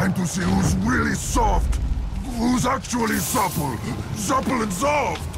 Time to see who's really soft. Who's actually supple. Supple and soft.